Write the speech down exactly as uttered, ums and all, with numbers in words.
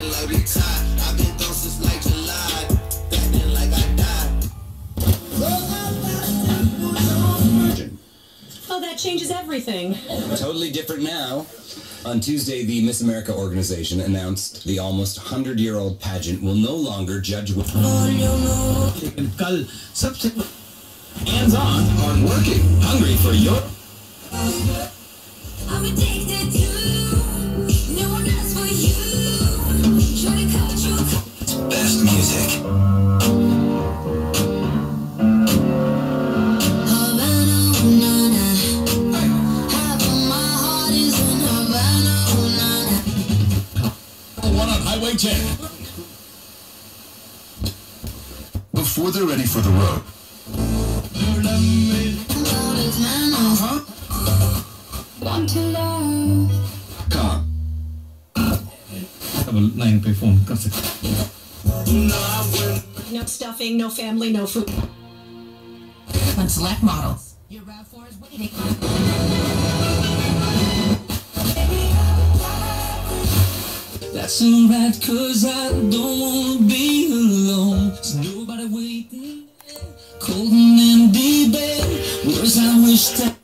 like we tied. I've been gone since like July. Back then like I died. Oh, that changes everything. Totally different now. On Tuesday, the Miss America organization announced the almost hundred-year-old pageant will no longer judge with hands-on, hard-working, hungry for your... I'm addicted to no one else for you. Try to cut you. Best music. One on Highway ten. Before they're ready for the road. Uh-huh. Want to love. Come. Nine perform. No stuffing, no family, no food. On select models. Your RAV four is waiting. That's alright, cause I don't wanna be alone. There's nobody waiting. Cold and empty bed. Words I wish that